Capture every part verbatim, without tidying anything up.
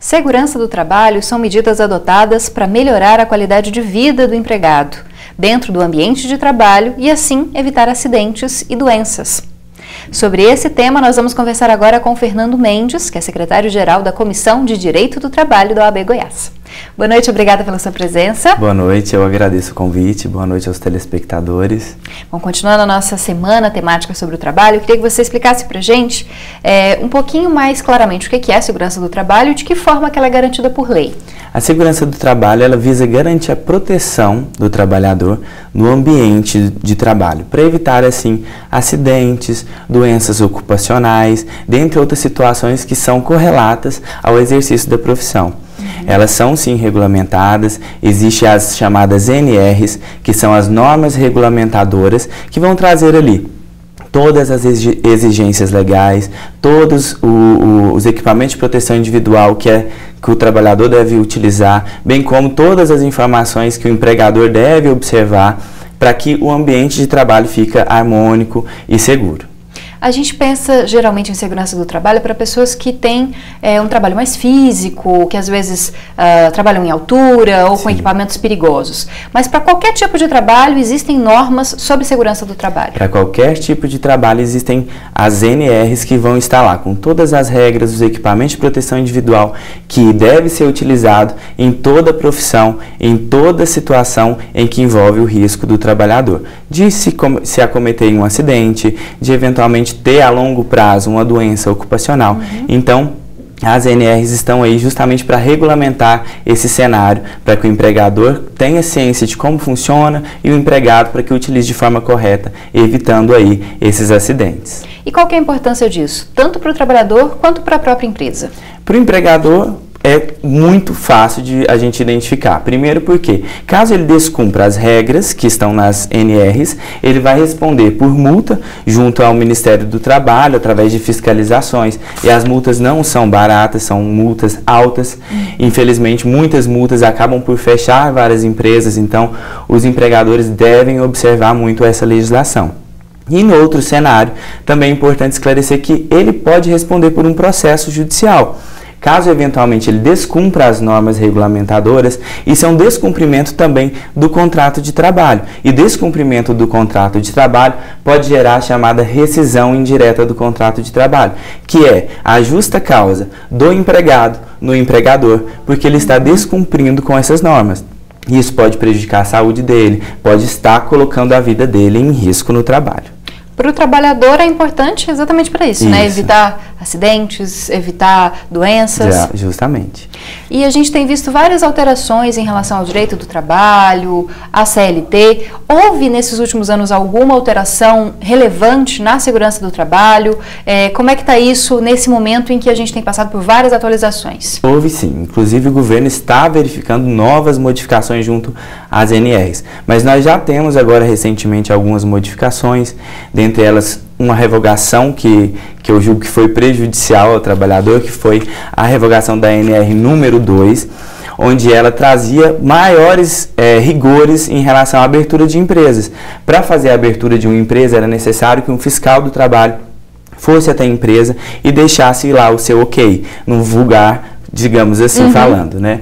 Segurança do trabalho são medidas adotadas para melhorar a qualidade de vida do empregado, dentro do ambiente de trabalho e, assim, evitar acidentes e doenças. Sobre esse tema, nós vamos conversar agora com Fernando Mendes, que é secretário-geral da Comissão de Direito do Trabalho da O A B Goiás. Boa noite, obrigada pela sua presença. Boa noite, eu agradeço o convite, boa noite aos telespectadores. Bom, continuando a nossa semana temática sobre o trabalho, eu queria que você explicasse pra gente é, um pouquinho mais claramente o que é a segurança do trabalho e de que forma que ela é garantida por lei. A segurança do trabalho, ela visa garantir a proteção do trabalhador no ambiente de trabalho, para evitar, assim, acidentes, doenças ocupacionais, dentre outras situações que são correlatas ao exercício da profissão. Uhum. Elas são, sim, regulamentadas, existem as chamadas N Rs, que são as normas regulamentadoras, que vão trazer ali todas as exigências legais, todos o, o, os equipamentos de proteção individual que, é, que o trabalhador deve utilizar, bem como todas as informações que o empregador deve observar para que o ambiente de trabalho fique harmônico e seguro. A gente pensa geralmente em segurança do trabalho para pessoas que têm é, um trabalho mais físico, que às vezes uh, trabalham em altura ou Sim. com equipamentos perigosos. Mas para qualquer tipo de trabalho existem normas sobre segurança do trabalho? Para qualquer tipo de trabalho existem as N Rs que vão estar lá, com todas as regras, os equipamentos de proteção individual que deve ser utilizado em toda profissão, em toda situação em que envolve o risco do trabalhador. De se, se acometer um acidente, de eventualmente ter a longo prazo uma doença ocupacional. Uhum. Então, as N Rs estão aí justamente para regulamentar esse cenário, para que o empregador tenha ciência de como funciona e o empregado para que utilize de forma correta, evitando aí esses acidentes. E qual que é a importância disso, tanto para o trabalhador quanto para a própria empresa? Para o empregador, é muito fácil de a gente identificar. Primeiro porque, caso ele descumpra as regras que estão nas N Rs, ele vai responder por multa junto ao Ministério do Trabalho, através de fiscalizações. E as multas não são baratas, são multas altas. Infelizmente, muitas multas acabam por fechar várias empresas, então os empregadores devem observar muito essa legislação. E no outro cenário, também é importante esclarecer que ele pode responder por um processo judicial. Caso eventualmente ele descumpra as normas regulamentadoras, isso é um descumprimento também do contrato de trabalho. E descumprimento do contrato de trabalho pode gerar a chamada rescisão indireta do contrato de trabalho, que é a justa causa do empregado no empregador, porque ele está descumprindo com essas normas. Isso pode prejudicar a saúde dele, pode estar colocando a vida dele em risco no trabalho. Para o trabalhador é importante exatamente para isso, isso, né? Evitar acidentes, evitar doenças. Já, justamente. E a gente tem visto várias alterações em relação ao direito do trabalho, à C L T. Houve nesses últimos anos alguma alteração relevante na segurança do trabalho? É, como é que está isso nesse momento em que a gente tem passado por várias atualizações? Houve sim. Inclusive o governo está verificando novas modificações junto às N Rs. Mas nós já temos agora recentemente algumas modificações, dentre elas uma revogação que, que eu julgo que foi prejudicial ao trabalhador, que foi a revogação da N R número dois, onde ela trazia maiores é, rigores em relação à abertura de empresas. Para fazer a abertura de uma empresa era necessário que um fiscal do trabalho fosse até a empresa e deixasse lá o seu ok, no vulgar, digamos assim, uhum. falando, né?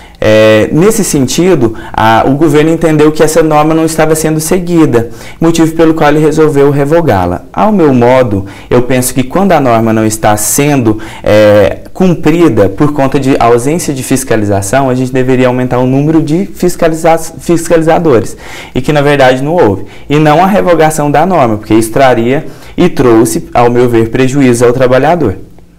É, nesse sentido, a, o governo entendeu que essa norma não estava sendo seguida, motivo pelo qual ele resolveu revogá-la. Ao meu modo, eu penso que quando a norma não está sendo é, cumprida por conta de ausência de fiscalização, a gente deveria aumentar o número de fiscaliza fiscalizadores, e que na verdade não houve. E não a revogação da norma, porque isso traria e trouxe, ao meu ver, prejuízo ao trabalhador.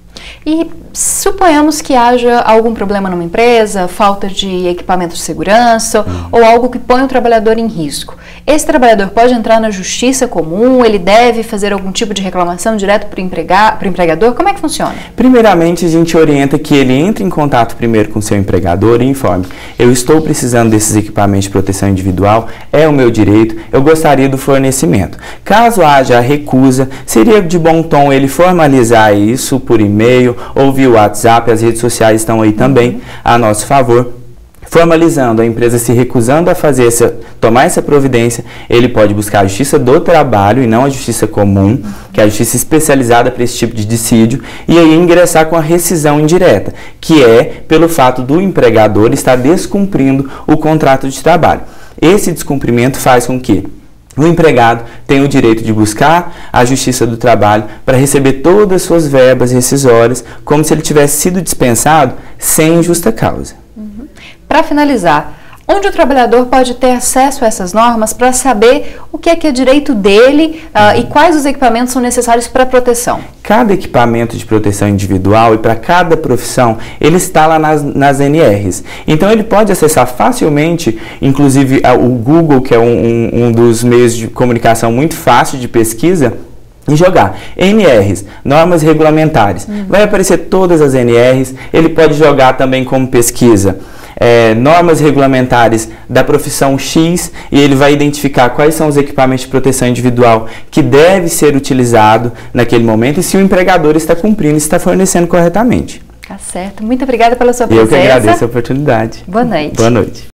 E suponhamos que haja algum problema numa empresa, falta de equipamento de segurança uhum. ou algo que põe o trabalhador em risco. Esse trabalhador pode entrar na justiça comum, ele deve fazer algum tipo de reclamação direto para o empregado, para o empregador? Como é que funciona? Primeiramente, a gente orienta que ele entre em contato primeiro com o seu empregador e informe: eu estou precisando desses equipamentos de proteção individual, é o meu direito, eu gostaria do fornecimento. Caso haja recusa, seria de bom tom ele formalizar isso por e-mail ou via WhatsApp, as redes sociais estão aí também a nosso favor. Formalizando, a empresa se recusando a fazer essa, tomar essa providência, ele pode buscar a justiça do trabalho e não a justiça comum, que é a justiça especializada para esse tipo de dissídio, e aí ingressar com a rescisão indireta, que é pelo fato do empregador estar descumprindo o contrato de trabalho. Esse descumprimento faz com que o empregado tem o direito de buscar a Justiça do Trabalho para receber todas as suas verbas rescisórias, como se ele tivesse sido dispensado sem justa causa. Uhum. Para finalizar, onde o trabalhador pode ter acesso a essas normas para saber o que é que é direito dele uh, e quais os equipamentos são necessários para proteção? Cada equipamento de proteção individual e para cada profissão, ele está lá nas, nas N Rs. Então ele pode acessar facilmente, inclusive o Google, que é um, um, um dos meios de comunicação muito fácil de pesquisa, e jogar N Rs, normas regulamentares. Uhum. Vai aparecer todas as N Rs, ele pode jogar também como pesquisa. É, normas regulamentares da profissão X e ele vai identificar quais são os equipamentos de proteção individual que deve ser utilizado naquele momento e se o empregador está cumprindo e está fornecendo corretamente. Tá certo. Muito obrigada pela sua presença. Eu que agradeço a oportunidade. Boa noite. Boa noite.